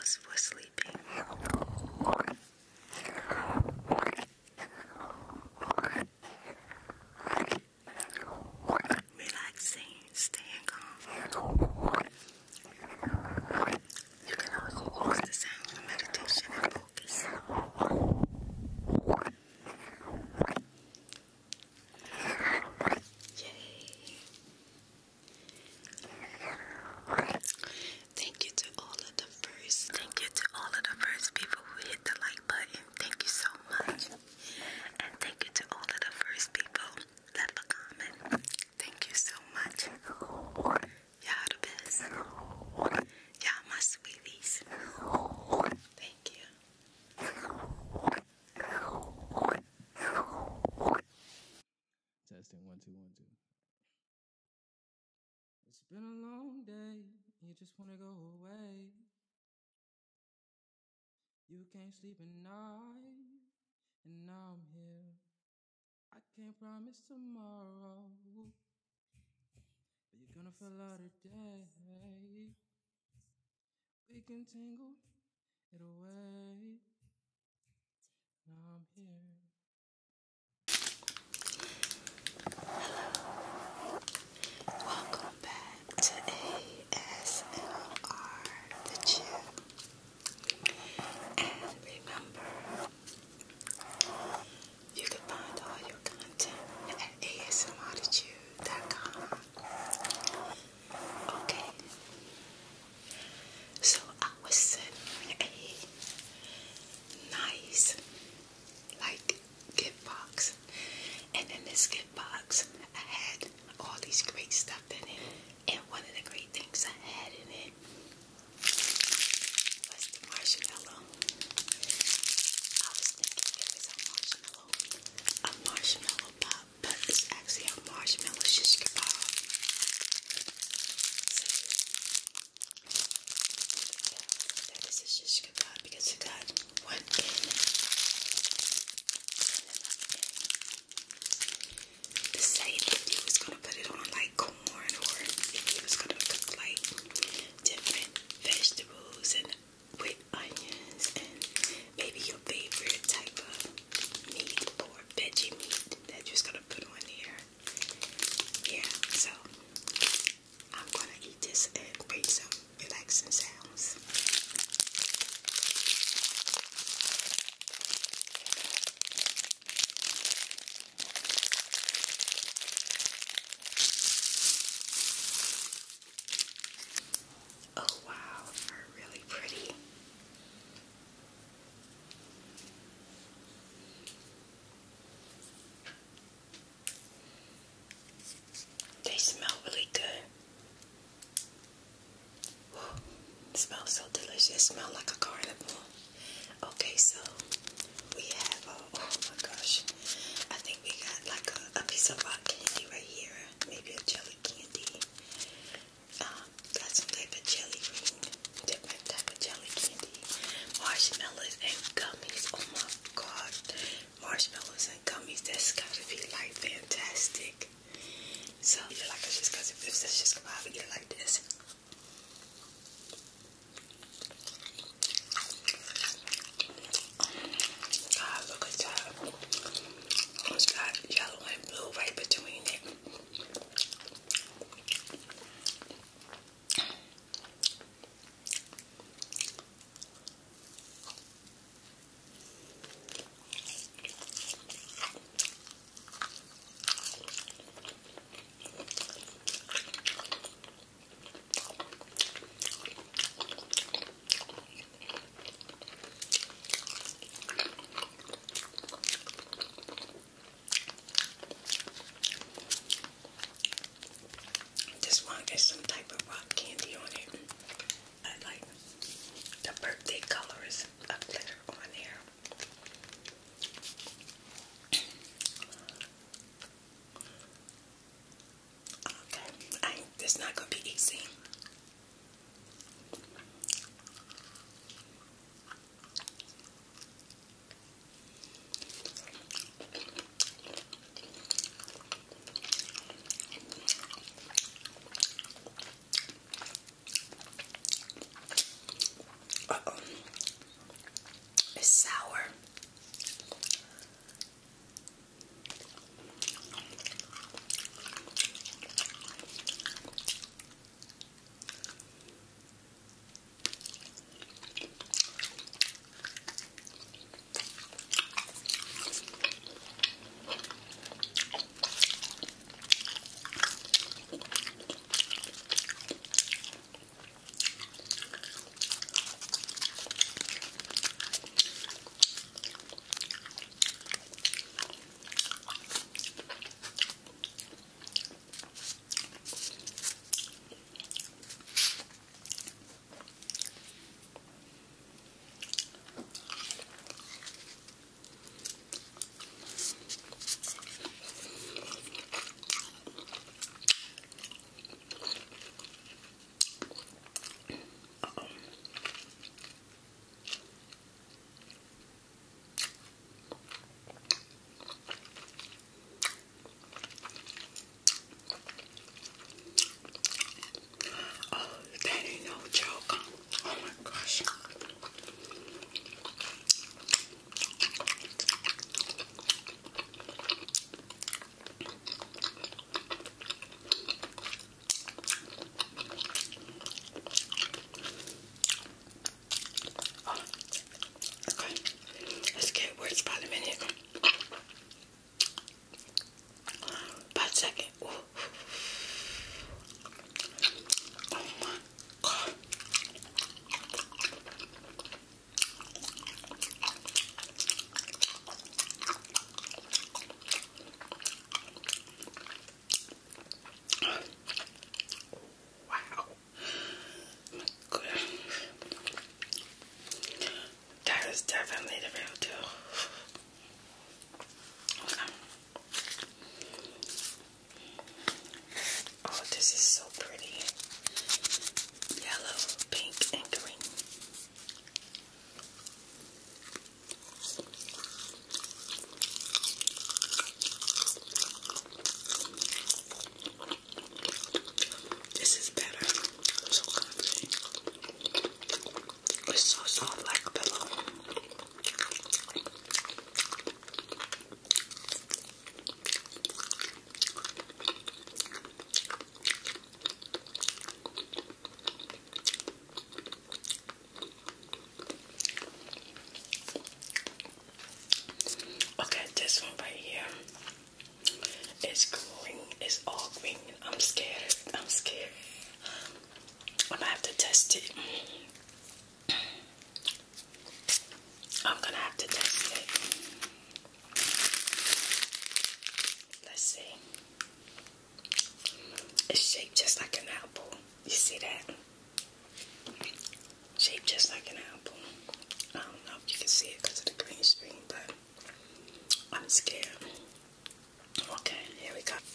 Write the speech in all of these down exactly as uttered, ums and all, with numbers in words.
us for sleeping. Relaxing, staying calm. You can also use the sound for meditation and focus. Yay! Thank you to all of the first. Thank you to all of the first people who hit the like button. Thank you so much. And thank you to all of the first people left a comment. Thank you so much. Y'all the best. Y'all my sweeties. Thank you. Testing one, two, one, two. It's been a long day. You just wanna go away. You can't sleep at night, and now I'm here. I can't promise tomorrow, but you're gonna feel out today. We can tangle it away. Now I'm here. Welcome back to A S M R The Chew. And remember, you can find all your content at A S M R the chew dot com. Okay. So I was sent a nice, like, gift box. And in this gift box, I had all these great stuff in it. And one of the great things I had in it was the marshmallow. I was thinking it was a marshmallow, a marshmallow pop, but it's actually a marshmallow shish kebab. So, yeah, that is a shish kebab because it got one in and another in. To say if you was gonna put it on like corn, or if you was gonna cook like different vegetables and with onions and maybe your favorite type of meat or veggie meat that you're just gonna put on there. Yeah, so I'm gonna eat this and bring some relaxing sounds. Oh wow, they're really pretty. They smell really good. Whoa, it smells so delicious. It smells like a carnival. Okay, so we have, uh, oh my gosh, I think we got like a, a piece of rock candy right here. Maybe a jelly candy. Um, got some type of jelly green, different type of jelly candy. Marshmallows and gummies. Oh my god. Marshmallows and gummies. That's gotta be like fantastic. So, you like it just because if it's just come out, we get it like this. God, look at that. It's got yellow and blue right between Uh-oh. It's sour. Second. Ooh. Oh my God. Wow. Good. That is definitely the real deal. Okay. Oh, this is so pretty. Yellow, pink, and green. This is better. So comfy. It's so soft like a pillow. Okay, this one right here is green. It's all green. I'm scared. I'm scared. I'm gonna have to test it. I'm gonna have to test it. Let's see. It's shaped just like an apple. You see that? Shaped just like an apple. I don't know if you can see it because of the green screen, but I'm scared. Okay, here we go.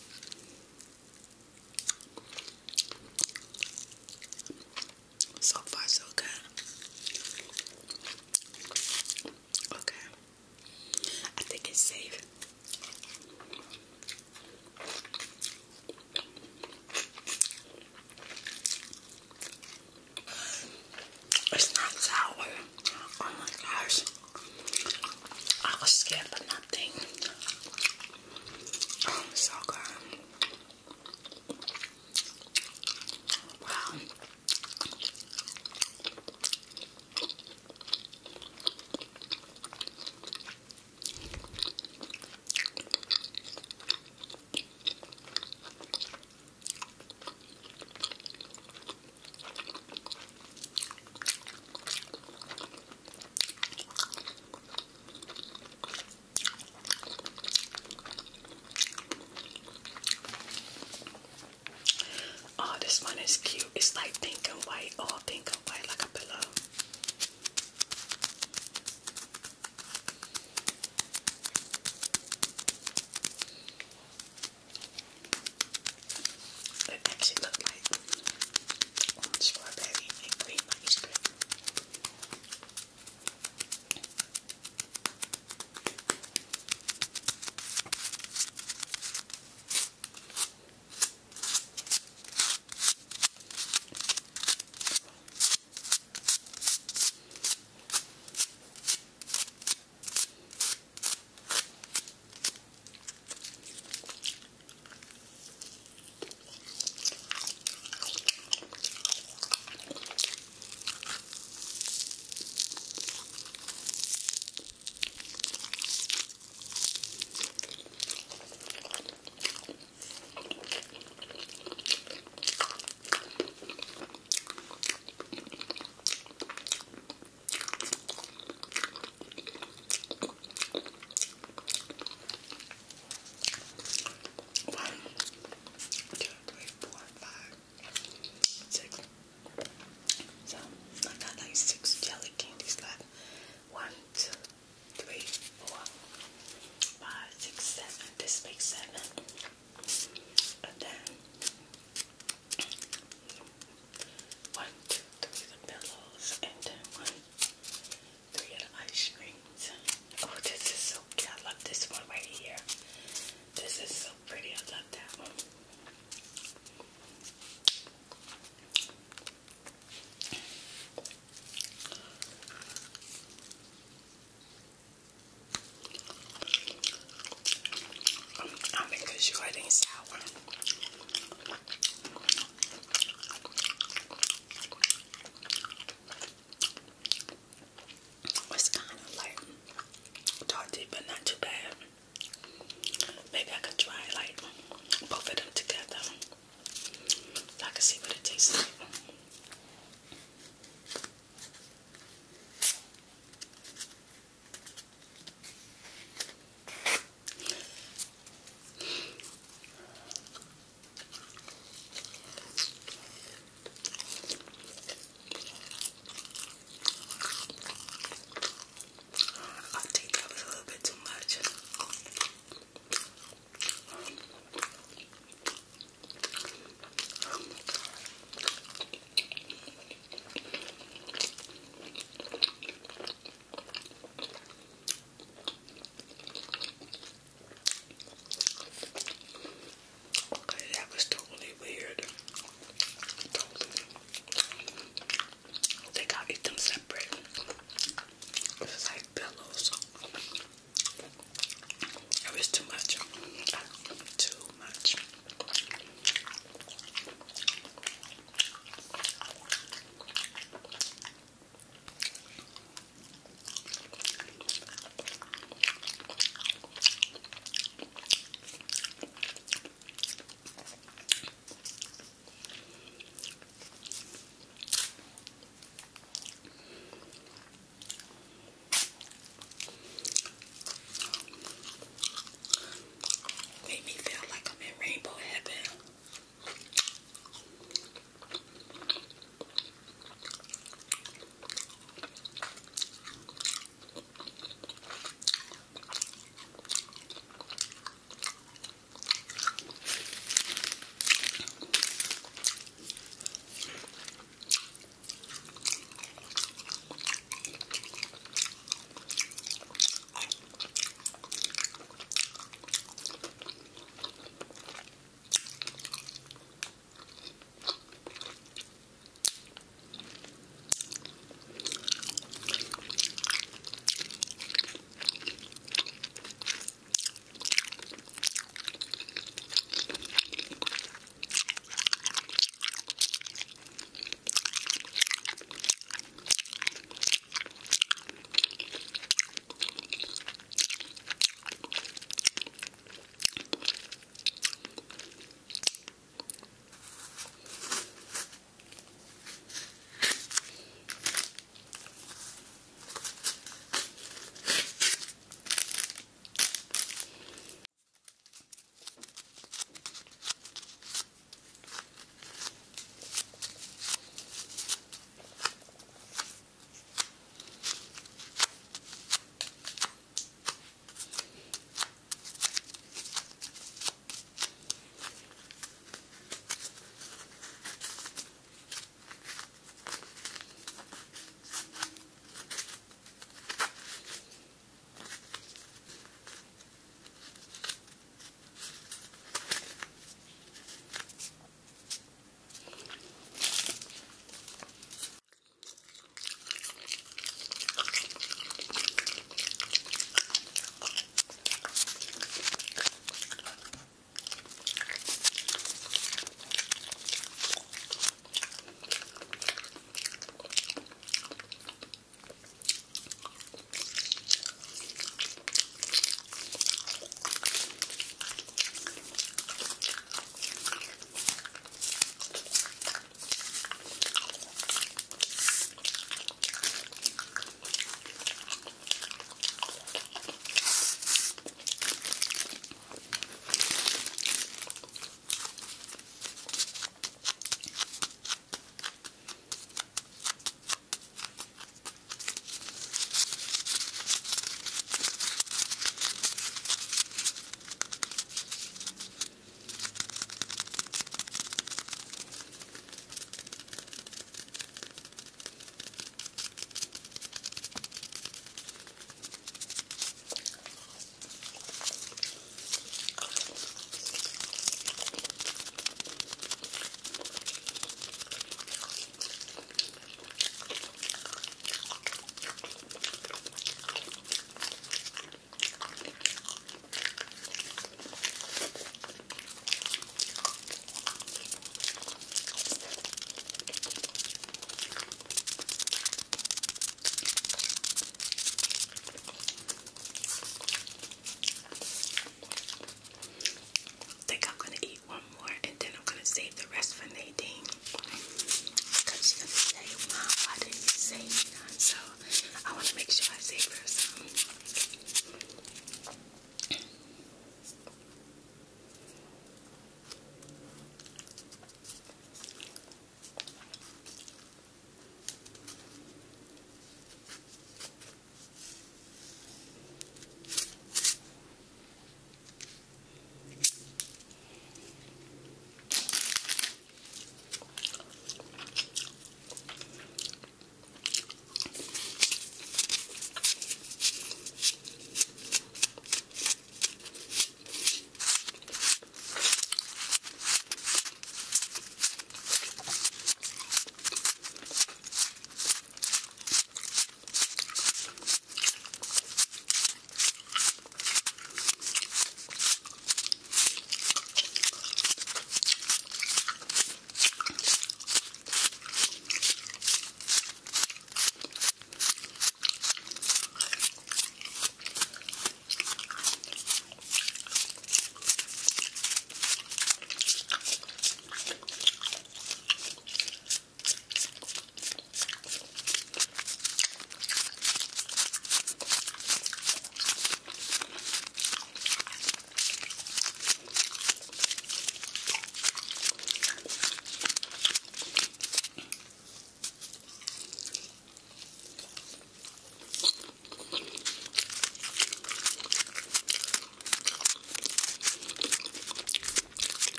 So far, so good. Okay. I think it's safe. It's not sour. Oh my gosh. I was scared for nothing.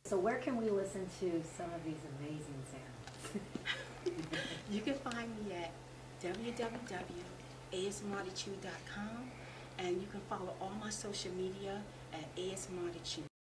So where can we listen to some of these amazing sounds? You can find me at w w w dot a s marty chew dot com, and you can follow all my social media at A S Marty Chew.